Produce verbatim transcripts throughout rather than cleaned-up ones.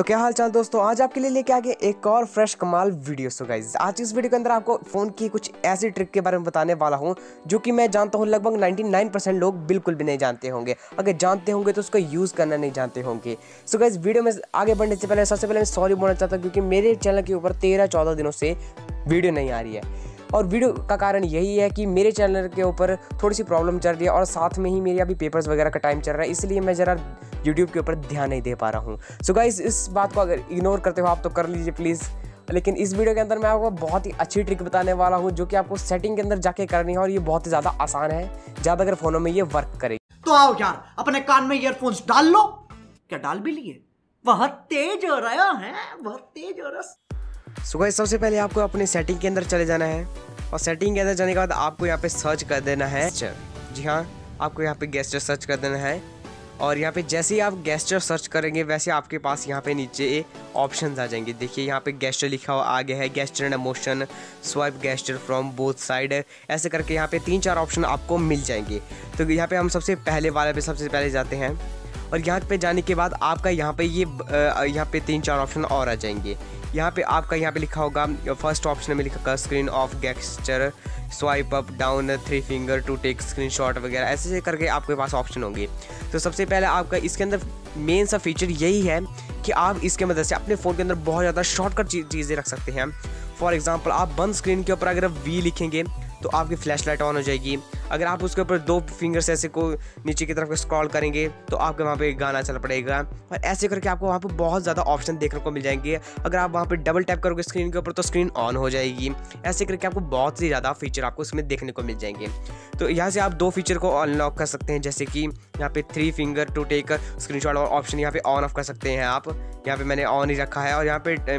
तो क्या हाल चाल दोस्तों, आज आपके लिए लेके आ गए एक और फ्रेश कमाल वीडियो। सो गाइस, आज इस वीडियो के अंदर आपको फ़ोन की कुछ ऐसी ट्रिक के बारे में बताने वाला हूं जो कि मैं जानता हूं लगभग निन्यानवे परसेंट लोग बिल्कुल भी नहीं जानते होंगे। अगर जानते होंगे तो उसको यूज़ करना नहीं जानते होंगे। सो गाइस, वीडियो में आगे बढ़ने से पहले सबसे पहले मैं सॉरी बोलना चाहता हूँ क्योंकि मेरे चैनल के ऊपर तेरह चौदह दिनों से वीडियो नहीं आ रही है। और वीडियो का कारण यही है कि मेरे चैनल के ऊपर थोड़ी सी प्रॉब्लम चल रही है और साथ में ही मेरे अभी पेपर्स वगैरह का टाइम चल रहा है, इसलिए मैं ज़रा यूट्यूब के ऊपर ध्यान नहीं दे पा रहा हूँ। सो गाइस, इस बात को अगर इग्नोर करते हो आप तो कर लीजिए प्लीज़। लेकिन इस वीडियो के अंदर मैं आपको बहुत ही अच्छी ट्रिक बताने वाला हूँ जो कि आपको सेटिंग के अंदर जाके करनी है और ये बहुत ही ज़्यादा आसान है, ज़्यादातर फ़ोनों में ये वर्क करेगी। तो आओ यार, अपने कान में ईयरफोन्स डाल लो। क्या डाल भी लिए? बहुत तेज हो रहा है, बहुत तेज हो रहा। सो गाइस, सबसे पहले आपको अपने सेटिंग के अंदर चले जाना है और सेटिंग के अंदर जाने के बाद आपको यहाँ पे सर्च कर देना है। जी हाँ, आपको यहाँ पे गेस्चर सर्च कर देना है और यहाँ पे जैसे ही आप गेस्चर सर्च करेंगे वैसे आपके पास यहाँ पे नीचे ऑप्शंस आ जाएंगे। देखिए यहाँ पे गेस्चर लिखा हुआ आगे है, gesture and emotion, swipe gesture from both side, ऐसे करके यहाँ पे तीन चार ऑप्शन आपको मिल जाएंगे। तो यहाँ पे हम सबसे पहले वाले पे सबसे पहले जाते हैं और यहाँ पे जाने के बाद आपका यहाँ पे ये यहाँ पे तीन चार ऑप्शन और आ जाएंगे। यहाँ पे आपका यहाँ पे लिखा होगा, फर्स्ट ऑप्शन में लिखा होगा screen off gesture, swipe up down three finger to take screenshot वगैरह, ऐसे ऐसे करके आपके पास ऑप्शन होंगे। तो सबसे पहले आपका इसके अंदर मेन सा फीचर यही है कि आप इसके मदद से अपने फ़ोन के अंदर बहुत ज़्यादा शॉर्टकट चीज़ें रख सकते हैं। फॉर एग्जांपल, आप बंद स्क्रीन के ऊपर अगर वी लिखेंगे तो आपकी फ्लैश लाइट ऑन हो जाएगी। अगर आप उसके ऊपर दो फिंगर से ऐसे को नीचे की तरफ स्क्रॉल करेंगे तो आपके वहाँ पे गाना चल पड़ेगा और ऐसे करके आपको वहाँ पे बहुत ज़्यादा ऑप्शन देखने को मिल जाएंगे। अगर आप वहाँ पे डबल टैप करोगे स्क्रीन के ऊपर तो स्क्रीन ऑन हो जाएगी। ऐसे करके आपको बहुत ही ज़्यादा फीचर आपको इसमें देखने को मिल जाएंगे। तो यहाँ से आप दो फीचर को अनलॉक कर सकते हैं, जैसे कि यहाँ पे three finger to take screenshot और ऑप्शन यहाँ पे ऑन ऑफ कर सकते हैं आप। यहाँ पे मैंने ऑन ही रखा है। और यहाँ पे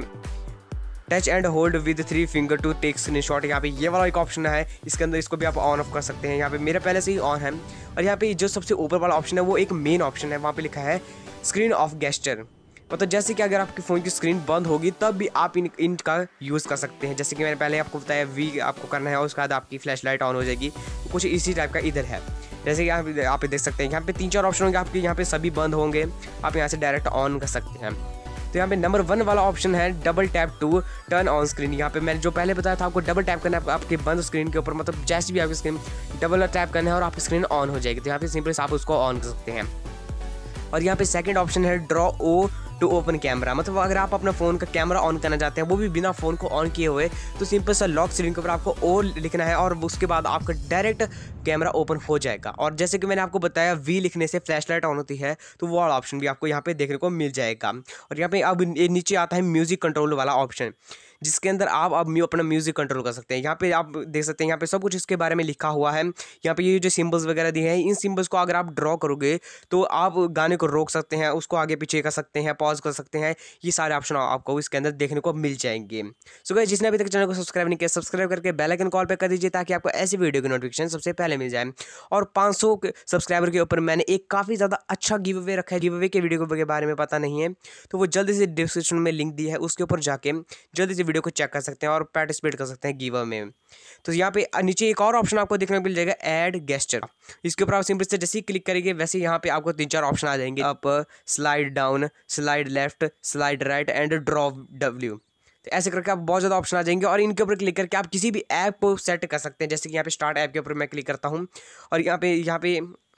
touch and hold with three finger to take screenshot, यहाँ पे ये वाला एक ऑप्शन है, इसके अंदर इसको भी आप ऑन ऑफ कर सकते हैं। यहाँ पे मेरा पहले से ही ऑन है। और यहाँ पे जो सबसे ऊपर वाला ऑप्शन है वो एक मेन ऑप्शन है, वहाँ पे लिखा है स्क्रीन ऑफ गेस्चर। मतलब जैसे कि अगर आपके फ़ोन की स्क्रीन बंद होगी तब भी आप इन इनका यूज़ कर सकते हैं। जैसे कि मैंने पहले आपको बताया वी आपको करना है और उसके बाद आपकी फ्लैश लाइट ऑन हो जाएगी। कुछ इसी टाइप का इधर है, जैसे कि आप यहाँ पे देख सकते हैं। यहाँ पे तीन चार ऑप्शन होंगे आपके, यहाँ पे सभी बंद होंगे, आप यहाँ से डायरेक्ट ऑन कर सकते हैं। तो यहाँ पे नंबर वन वाला ऑप्शन है double tap to turn on screen. यहाँ पे मैंने जो पहले बताया था आपको डबल टैप करना है आपके बंद स्क्रीन के ऊपर, मतलब जैसे भी आपकी स्क्रीन डबल टैप करना है और आपकी स्क्रीन ऑन हो जाएगी। तो यहाँ पे सिंपल से आप उसको ऑन कर सकते हैं। और यहाँ पे सेकंड ऑप्शन है draw O to open camera, मतलब अगर आप अपना फ़ोन का कैमरा ऑन करना चाहते हैं वो भी बिना फ़ोन को ऑन किए हुए, तो सिंपल सा लॉक स्क्रीन के ऊपर आपको ओ लिखना है और उसके बाद आपका डायरेक्ट कैमरा ओपन हो जाएगा। और जैसे कि मैंने आपको बताया वी लिखने से फ्लैश लाइट ऑन होती है, तो वो वाला ऑप्शन भी आपको यहाँ पे देखने को मिल जाएगा। और यहाँ पे अब नीचे आता है म्यूज़िक कंट्रोल वाला ऑप्शन, जिसके अंदर आप अब अपना म्यूज़िक कंट्रोल कर सकते हैं। यहाँ पे आप देख सकते हैं, यहाँ पे सब कुछ इसके बारे में लिखा हुआ है। यहाँ पे ये जो सिंबल्स वगैरह दिए हैं, इन सिंबल्स को अगर आप ड्रॉ करोगे तो आप गाने को रोक सकते हैं, उसको आगे पीछे कर सकते हैं, पॉज कर सकते हैं। ये सारे ऑप्शन आपको इसके अंदर देखने को मिल जाएंगे। सो गाइस, जिसने अभी तक चैनल को सब्सक्राइब नहीं किया, सब्सक्राइब करके बेल आइकन कॉल पे कर दीजिए ताकि आपको ऐसी वीडियो की नोटिफिकेशन सबसे पहले मिल जाए। और पाँच सौ सब्सक्राइबर के ऊपर मैंने एक काफ़ी ज़्यादा अच्छा गिव अवे रखा है। गिव अवे के वीडियो के बारे में पता नहीं है तो वो जल्दी से डिस्क्रिप्शन में लिंक दी है, उसके ऊपर जाके जल्दी से वीडियो को चेक कर सकते हैं और पार्टिसिपेट कर सकते हैं गिव अवे में। तो यहाँ पे नीचे एक और ऑप्शन आपको देखने को मिल जाएगा, ऐड गेस्चर। इसके ऊपर आप सिंपल से जैसे ही क्लिक करेंगे वैसे यहाँ पे आपको तीन चार ऑप्शन आ जाएंगे, up, slide down, slide left, slide right and draw W. तो ऐसे करके आप बहुत ज़्यादा ऑप्शन आ जाएंगे और इनके ऊपर क्लिक करके आप किसी भी ऐप को सेट कर सकते हैं। जैसे कि यहाँ पे स्टार्ट ऐप के ऊपर मैं क्लिक करता हूँ और यहाँ पे यहाँ पे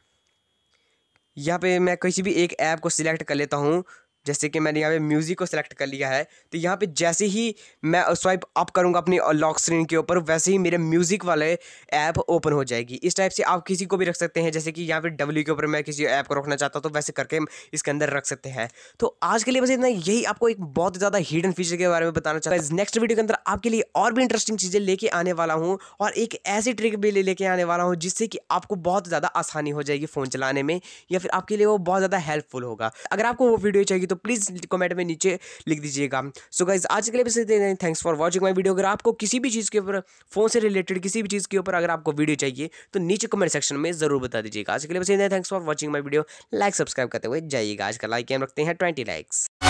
यहाँ पे मैं किसी भी एक ऐप को सिलेक्ट कर लेता हूँ। जैसे कि मैंने यहाँ पे म्यूज़िक को सिलेक्ट कर लिया है, तो यहाँ पे जैसे ही मैं स्वाइप अप करूँगा अपनी लॉक स्क्रीन के ऊपर वैसे ही मेरे म्यूज़िक वाले ऐप ओपन हो जाएगी। इस टाइप से आप किसी को भी रख सकते हैं, जैसे कि यहाँ पे डब्ल्यू के ऊपर मैं किसी ऐप को रखना चाहता हूँ तो वैसे करके इसके अंदर रख सकते हैं। तो आज के लिए बस इतना, यही आपको एक बहुत ज़्यादा हिडन फीचर के बारे में बताना चाहता हूँ। नेक्स्ट वीडियो के अंदर आपके लिए और भी इंटरेस्टिंग चीज़ें लेके आने वाला हूँ और एक ऐसी ट्रिक भी लेके आने वाला हूँ जिससे कि आपको बहुत ज़्यादा आसानी हो जाएगी फ़ोन चलाने में, या फिर आपके लिए वो बहुत ज़्यादा हेल्पफुल होगा। अगर आपको वो वीडियो चाहिए तो प्लीज़ कमेंट में नीचे लिख दीजिएगा। सो गाइस, आज के लिए बस इतना ही। Thanks for watching my video. अगर आपको किसी भी चीज़ के ऊपर, फोन से रिलेटेड किसी भी चीज़ के ऊपर अगर आपको वीडियो चाहिए तो नीचे कमेंट सेक्शन में जरूर बता दीजिएगा। आज के लिए बस इतना ही। Thanks for watching my video. Like subscribe करते हुए जाइएगा। आज का लाइक हम रखते हैं ट्वेंटी लाइक्स।